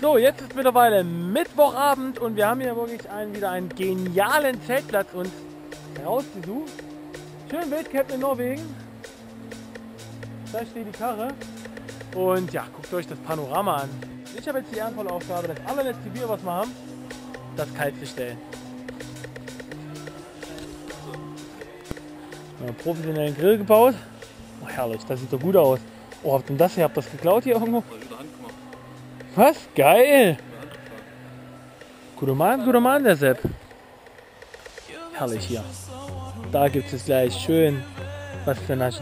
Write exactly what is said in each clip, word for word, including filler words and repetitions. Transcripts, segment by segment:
So, jetzt ist mittlerweile Mittwochabend und wir haben hier wirklich einen, wieder einen genialen Zeltplatz uns rausgesucht. Schön Wildcamp in Norwegen. Da steht die Karre. Und ja, guckt euch das Panorama an. Ich habe jetzt die ehrenvolle Aufgabe, das allerletzte Bier, was wir haben, das kalt zu stellen. Einen professionellen Grill gebaut. Oh, herrlich, das sieht doch gut aus. Oh, habt ihr das hier? Habt ihr das geklaut hier irgendwo? Was? Geil! Guter Mann, guter Mann, der Sepp. Herrlich hier. Da gibt es gleich schön was für Naschen.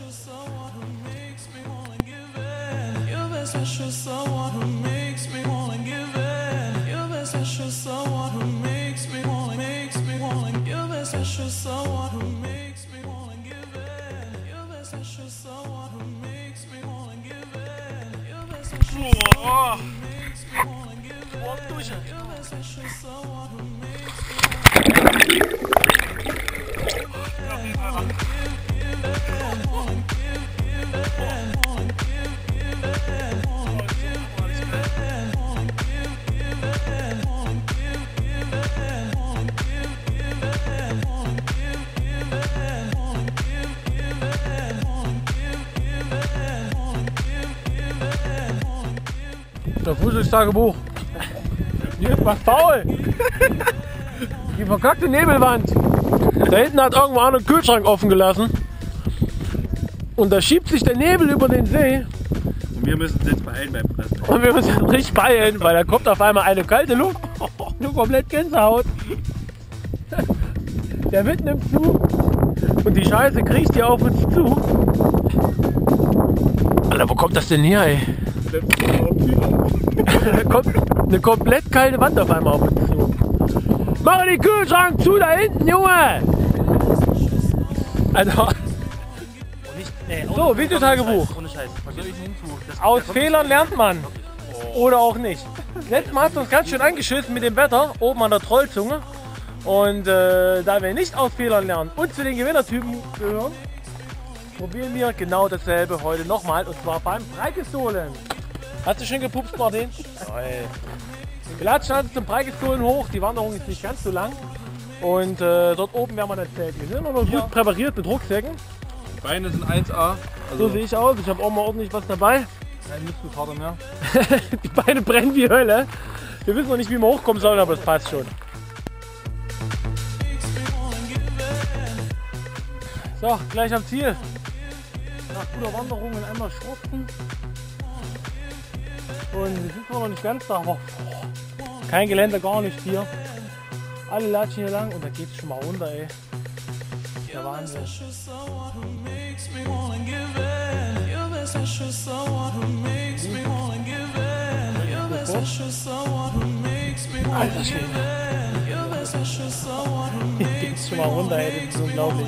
Boah. Boah, durch. Das Frühstückstagebuch. Hier ist was faul. Die verkackte Nebelwand. Da hinten hat irgendwo einer einen Kühlschrank offen gelassen. Und da schiebt sich der Nebel über den See. Und wir müssen uns jetzt beeilen beim Pressen. Und wir müssen uns richtig beeilen, weil da kommt auf einmal eine kalte Luft. Nur komplett Gänsehaut. Der Wind nimmt zu. Und die Scheiße kriecht hier auf uns zu. Alter, wo kommt das denn her, ey? Da kommt eine komplett kalte Wand auf einmal auf uns zu. Mach den Kühlschrank zu da hinten, Junge! Also. So, Videotagebuch. Aus Fehlern lernt man. Oder auch nicht. Letztes Mal hat es uns ganz schön angeschissen mit dem Wetter, oben an der Trollzunge. Und äh, da wir nicht aus Fehlern lernen und zu den Gewinnertypen gehören, probieren wir genau dasselbe heute nochmal, und zwar beim Breigestohlen. Hast du schön gepupst, Martin? Toll. Wir latschen also zum Breigestohlen hoch, die Wanderung ist nicht ganz so lang. Und äh, dort oben werden wir das Zelt. Wir sind immer noch gut präpariert mit Rucksäcken. Die Beine sind eins A. Also so sehe ich aus, ich habe auch mal ordentlich was dabei. Kein Muskelkater mehr. Die Beine brennen wie Hölle. Wir wissen noch nicht, wie wir hochkommen sollen, aber es passt schon. So, gleich am Ziel. Nach guter Wanderung in einmal schurfen. Und wir sind zwar noch nicht ganz da, aber kein Gelände, gar nicht hier. Alle latschen hier lang und da geht es schon mal runter, ey. Der Wahnsinn. Alter Schwede. Hier geht's schon mal runter, ey, das ist unglaublich.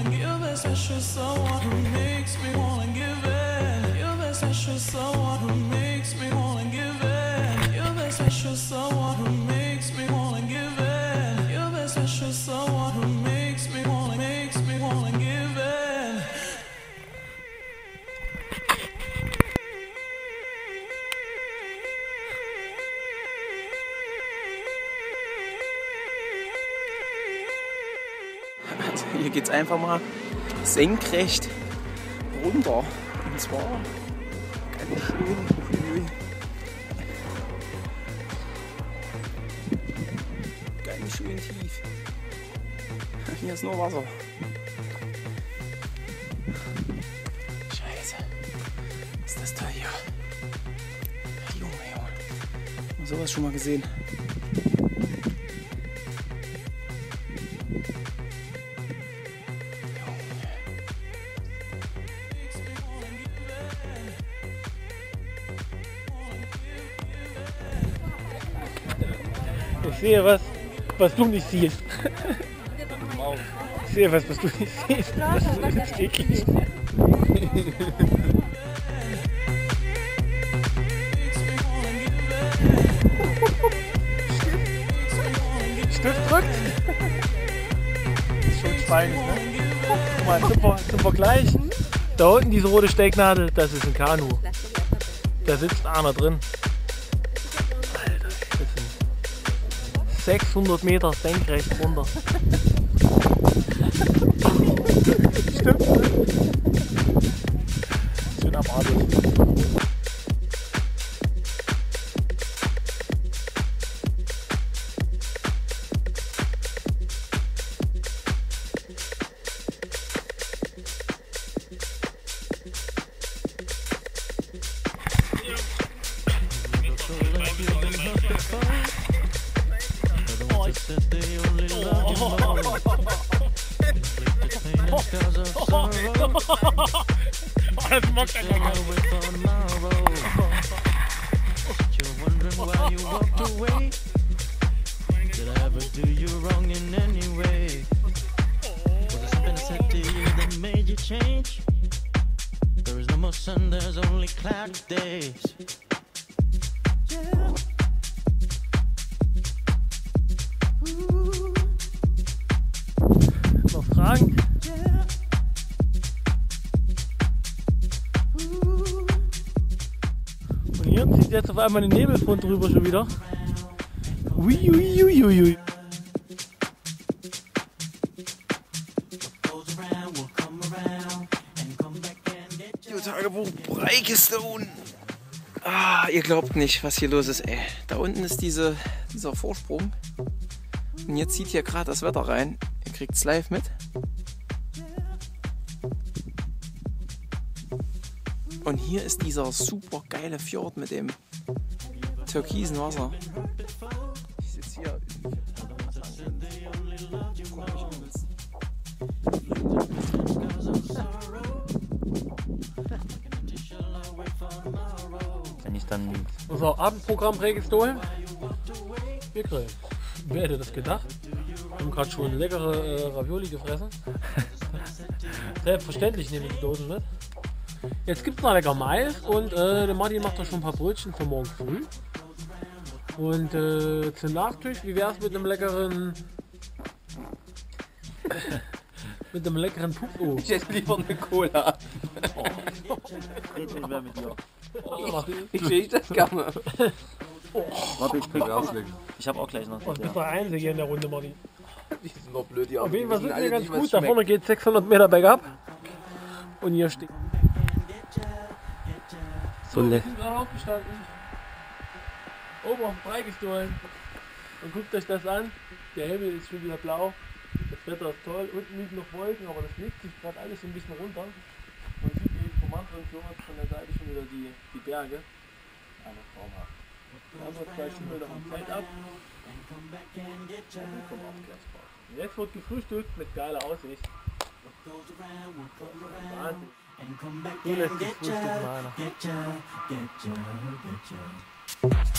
Also hier geht es einfach mal senkrecht runter. Und zwar ganz schön, ganz schön tief. Hier ist nur Wasser. Scheiße. Ist das toll hier. Junge, Junge. Hab sowas schon mal gesehen. Ich sehe was, was du nicht siehst. Ich sehe was, was du nicht siehst. Das ist jetzt eklig. Stift drückt. Das ist schon spannend, ne? Guck mal, zum, Ver zum Vergleich. Da unten diese rote Stecknadel, das ist ein Kanu. Da sitzt einer drin. Alter. sechshundert Meter senkrecht runter. Stimmt. Schön abartig. Das mag er gar nicht. Noch Fragen? Und hier zieht jetzt auf einmal den Nebelfront drüber schon wieder. Uiuiuiui. Tagebuch Breakstone. Ah, ihr glaubt nicht, was hier los ist, ey. Da unten ist diese, dieser Vorsprung. Und jetzt zieht hier gerade das Wetter rein. Ihr kriegt es live mit. Und hier ist dieser super geile Fjord mit dem türkisen Wasser. Ich sitze hier. Wenn ich dann. Unser Abendprogramm Breakstone. Wir grillen. Wer hätte das gedacht? Wir haben gerade schon leckere äh, Ravioli gefressen. Selbstverständlich nehmen wir die Dosen mit. Jetzt gibt es noch lecker Mais und äh, der Martin macht doch schon ein paar Brötchen für morgen früh. Und äh, zum Nachtisch, wie wäre es mit einem leckeren mit einem leckeren Pupo? Ich hätte lieber eine Cola. Ich sehe das gerne. Warte, ich krieg auslegen. Ich habe auch gleich noch. Du bist der Einzige in der Runde, Martin. Die sind noch blöd, die Auf jeden Fall sind wir alle ganz nicht, was gut. Da schmeckt. vorne geht sechshundert Meter bergab. Und hier steht. So Wir leck. sind gerade aufgestanden. Oben auf dem Breakstone. Und guckt euch das an. Der Himmel ist schon wieder blau. Das Wetter ist toll. Unten liegen noch Wolken, aber das legt sich gerade alles so ein bisschen runter. Man sieht eben vom anderen Fjord von der Seite schon wieder die, die Berge. Alles traumhaft. Die anderen zwei schimmeln noch am Feld ab. Und wir kommen auf gleich raus. Und jetzt wird gefrühstückt mit geiler Aussicht. Wahnsinn. Du lässt dich frühstücken, meiner.